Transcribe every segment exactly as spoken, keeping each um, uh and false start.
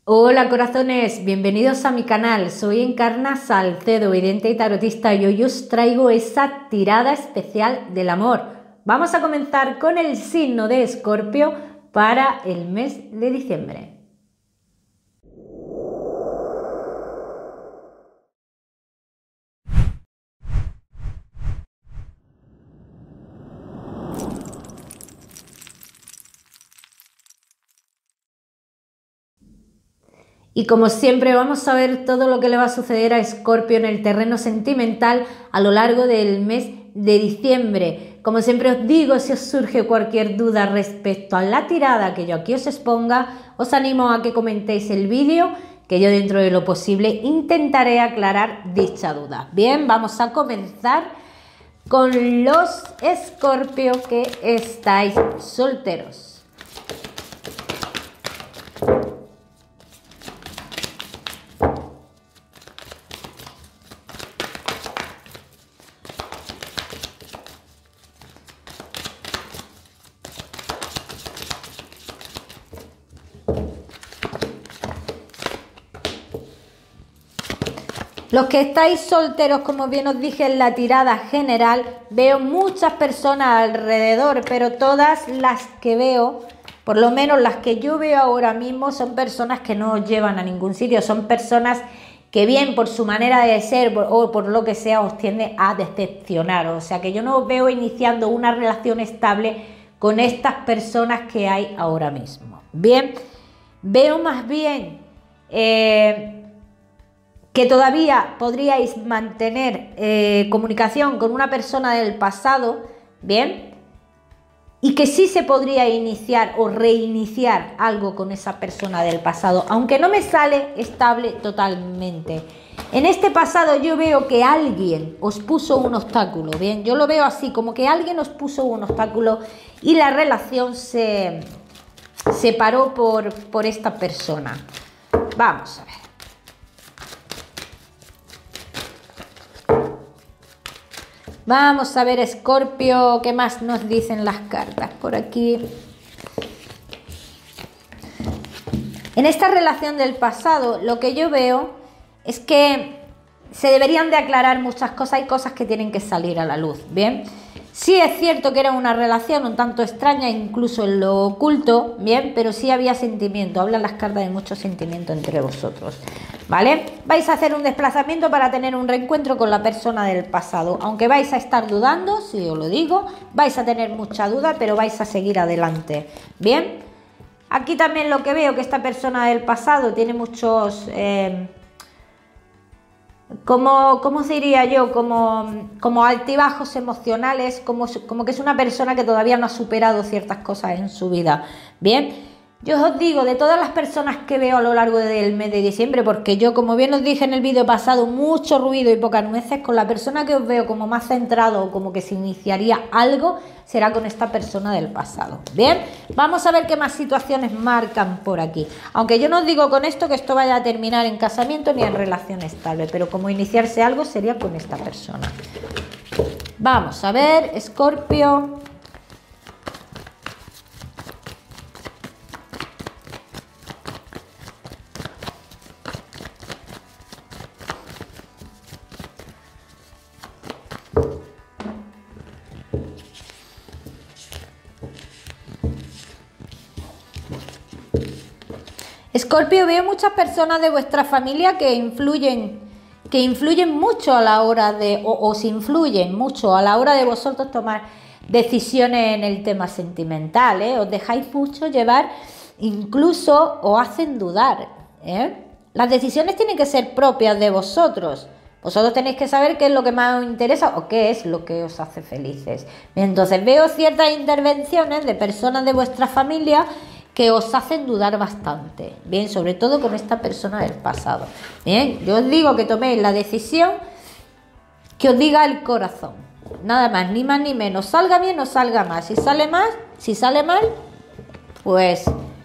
Hola corazones, bienvenidos a mi canal. Soy Encarna Salcedo, vidente y tarotista, y hoy os traigo esa tirada especial del amor. Vamos a comenzar con el signo de Escorpio para el mes de diciembre. Y como siempre vamos a ver todo lo que le va a suceder a Escorpio en el terreno sentimental a lo largo del mes de diciembre. Como siempre os digo, si os surge cualquier duda respecto a la tirada que yo aquí os exponga, os animo a que comentéis el vídeo, que yo dentro de lo posible intentaré aclarar dicha duda. Bien, vamos a comenzar con los Escorpio que estáis solteros. Los que estáis solteros, como bien os dije en la tirada general, veo muchas personas alrededor, pero todas las que veo, por lo menos las que yo veo ahora mismo, son personas que no os llevan a ningún sitio, son personas que bien por su manera de ser o por lo que sea os tiende a decepcionar. O sea que yo no os veo iniciando una relación estable con estas personas que hay ahora mismo. Bien, veo más bien Eh, que todavía podríais mantener eh, comunicación con una persona del pasado, ¿bien? Y que sí se podría iniciar o reiniciar algo con esa persona del pasado, aunque no me sale estable totalmente. En este pasado yo veo que alguien os puso un obstáculo, ¿bien? Yo lo veo así, como que alguien os puso un obstáculo y la relación se, se paró por, por esta persona. Vamos a ver. Vamos a ver, Escorpio, ¿qué más nos dicen las cartas por aquí? En esta relación del pasado, lo que yo veo es que se deberían de aclarar muchas cosas, hay cosas que tienen que salir a la luz, ¿bien? Sí es cierto que era una relación un tanto extraña, incluso en lo oculto, ¿bien? Pero sí había sentimiento, hablan las cartas de mucho sentimiento entre vosotros, ¿vale? Vais a hacer un desplazamiento para tener un reencuentro con la persona del pasado, aunque vais a estar dudando, si os lo digo, vais a tener mucha duda, pero vais a seguir adelante, ¿bien? Aquí también lo que veo que esta persona del pasado tiene muchos... Eh, Como, ¿cómo se diría yo? Como, como altibajos emocionales, como, como que es una persona que todavía no ha superado ciertas cosas en su vida. Bien, yo os digo, de todas las personas que veo a lo largo del mes de diciembre, porque yo, como bien os dije en el vídeo pasado, mucho ruido y pocas nueces, con la persona que os veo como más centrado o como que se iniciaría algo, será con esta persona del pasado. Bien, vamos a ver qué más situaciones marcan por aquí. Aunque yo no os digo con esto que esto vaya a terminar en casamiento ni en relación estable, pero como iniciarse algo sería con esta persona. Vamos a ver, Escorpio. Escorpio, veo muchas personas de vuestra familia que influyen, que influyen mucho a la hora de, o os influyen mucho a la hora de vosotros tomar decisiones en el tema sentimental, ¿eh? Os dejáis mucho llevar, incluso os hacen dudar, ¿eh? Las decisiones tienen que ser propias de vosotros. Vosotros tenéis que saber qué es lo que más os interesa o qué es lo que os hace felices. Entonces veo ciertas intervenciones de personas de vuestra familia que os hacen dudar bastante, bien, sobre todo con esta persona del pasado. Bien, yo os digo que toméis la decisión que os diga el corazón, nada más, ni más ni menos, salga bien o salga mal. Si sale mal, si sale mal, pues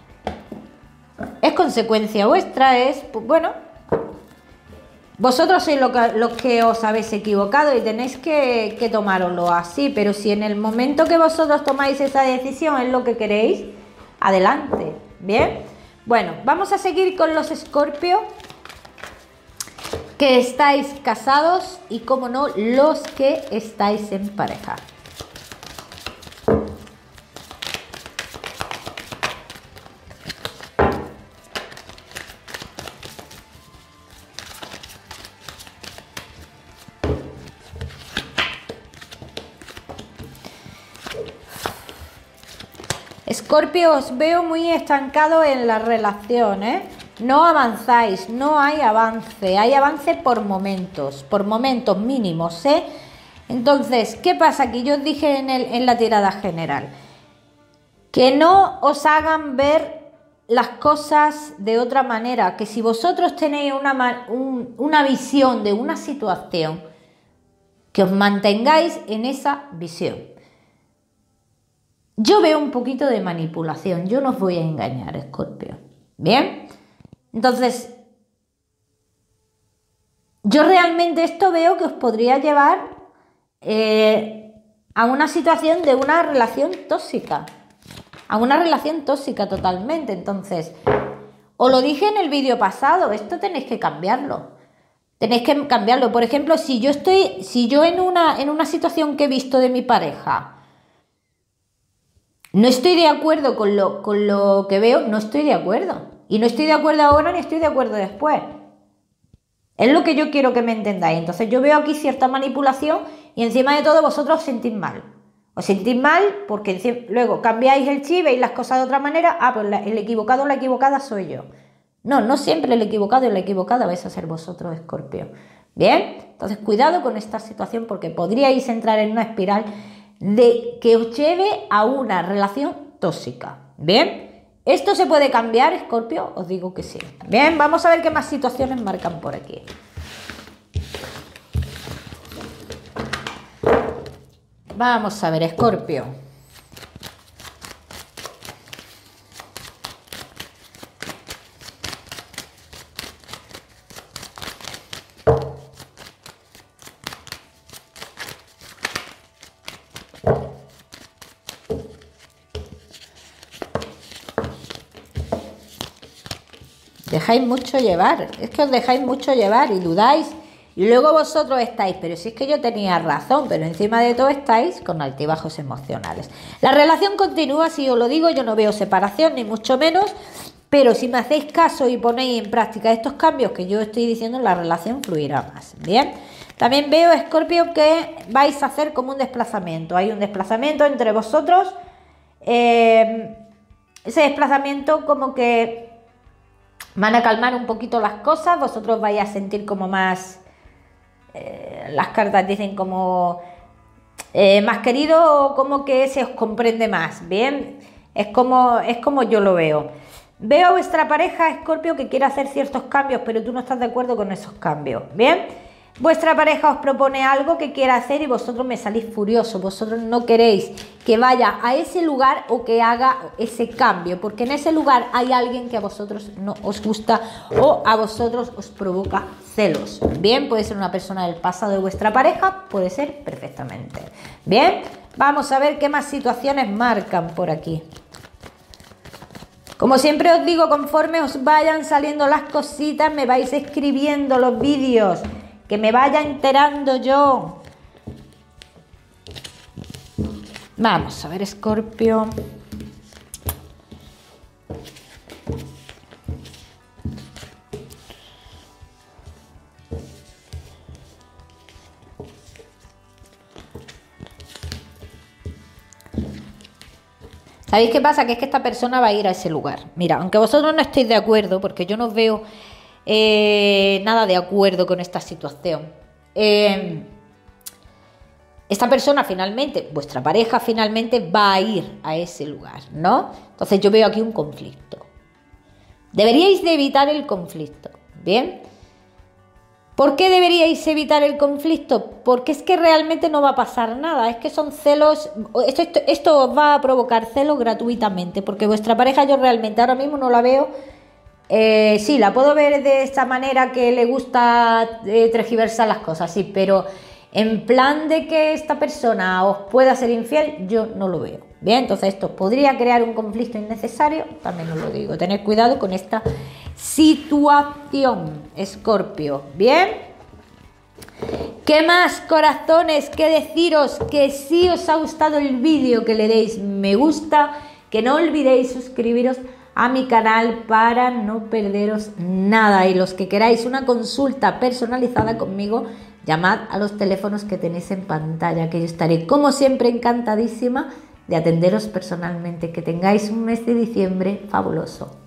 es consecuencia vuestra, es, pues, bueno, vosotros sois lo que, los que os habéis equivocado y tenéis que, que tomároslo así, pero si en el momento que vosotros tomáis esa decisión es lo que queréis, adelante, ¿bien? Bueno, vamos a seguir con los Escorpio que estáis casados y, como no, los que estáis en pareja. Escorpio, os veo muy estancado en la relación, ¿eh? No avanzáis, no hay avance, hay avance por momentos, por momentos mínimos, ¿eh? Entonces, ¿qué pasa? Que yo os dije en, el, en la tirada general, que no os hagan ver las cosas de otra manera, que si vosotros tenéis una, un, una visión de una situación, que os mantengáis en esa visión. Yo veo un poquito de manipulación, yo no os voy a engañar, Escorpio, ¿bien? Entonces, yo realmente esto veo que os podría llevar eh, a una situación de una relación tóxica, a una relación tóxica totalmente. Entonces, os lo dije en el vídeo pasado, esto tenéis que cambiarlo, tenéis que cambiarlo. Por ejemplo, si yo estoy, si yo en una, en una situación que he visto de mi pareja, no estoy de acuerdo con lo, con lo que veo, no estoy de acuerdo. Y no estoy de acuerdo ahora ni estoy de acuerdo después. Es lo que yo quiero que me entendáis. Entonces yo veo aquí cierta manipulación y encima de todo vosotros os sentís mal. Os sentís mal porque luego cambiáis el chip, veis las cosas de otra manera. Ah, pues el equivocado o la equivocada soy yo. No, no siempre el equivocado y la equivocada vais a ser vosotros, Escorpio. ¿Bien? Entonces cuidado con esta situación porque podríais entrar en una espiral de que os lleve a una relación tóxica. ¿Bien? ¿Esto se puede cambiar, Escorpio? Os digo que sí. Bien, vamos a ver qué más situaciones marcan por aquí. Vamos a ver, Escorpio. Dejáis mucho llevar, es que os dejáis mucho llevar y dudáis y luego vosotros estáis, pero si es que yo tenía razón, pero encima de todo estáis con altibajos emocionales. La relación continúa, si os lo digo, yo no veo separación ni mucho menos, pero si me hacéis caso y ponéis en práctica estos cambios que yo estoy diciendo, la relación fluirá más. Bien, también veo, Escorpio, que vais a hacer como un desplazamiento, hay un desplazamiento entre vosotros, eh, ese desplazamiento como que van a calmar un poquito las cosas, vosotros vais a sentir como más, eh, las cartas dicen como eh, más querido, como que se os comprende más, ¿bien? Es como, es como yo lo veo. Veo a vuestra pareja, Escorpio, que quiere hacer ciertos cambios, pero tú no estás de acuerdo con esos cambios, ¿bien? Vuestra pareja os propone algo que quiera hacer y vosotros me salís furiosos, vosotros no queréis que vaya a ese lugar o que haga ese cambio, porque en ese lugar hay alguien que a vosotros no os gusta o a vosotros os provoca celos. Bien, puede ser una persona del pasado de vuestra pareja, puede ser perfectamente. Bien, vamos a ver qué más situaciones marcan por aquí. Como siempre os digo, conforme os vayan saliendo las cositas, me vais escribiendo los vídeos, que me vaya enterando yo. Vamos a ver, Escorpio. ¿Sabéis qué pasa? Que es que esta persona va a ir a ese lugar. Mira, aunque vosotros no estéis de acuerdo, porque yo no veo eh, nada de acuerdo con esta situación. Eh, esta persona finalmente, vuestra pareja finalmente va a ir a ese lugar, ¿no? Entonces yo veo aquí un conflicto. Deberíais de evitar el conflicto, ¿bien? ¿Por qué deberíais evitar el conflicto? Porque es que realmente no va a pasar nada, es que son celos, esto, esto, esto os va a provocar celos gratuitamente, porque vuestra pareja yo realmente ahora mismo no la veo, eh, sí, la puedo ver de esta manera que le gusta eh, tergiversar las cosas, sí, pero En plan de que esta persona os pueda ser infiel, yo no lo veo. Bien, entonces esto podría crear un conflicto innecesario, también os lo digo. Tened cuidado con esta situación, Escorpio. Bien. ¿Qué más, corazones? Que deciros que si os ha gustado el vídeo, que le deis me gusta, que no olvidéis suscribiros a mi canal para no perderos nada. Y los que queráis una consulta personalizada conmigo, llamad a los teléfonos que tenéis en pantalla, que yo estaré como siempre encantadísima de atenderos personalmente. Que tengáis un mes de diciembre fabuloso.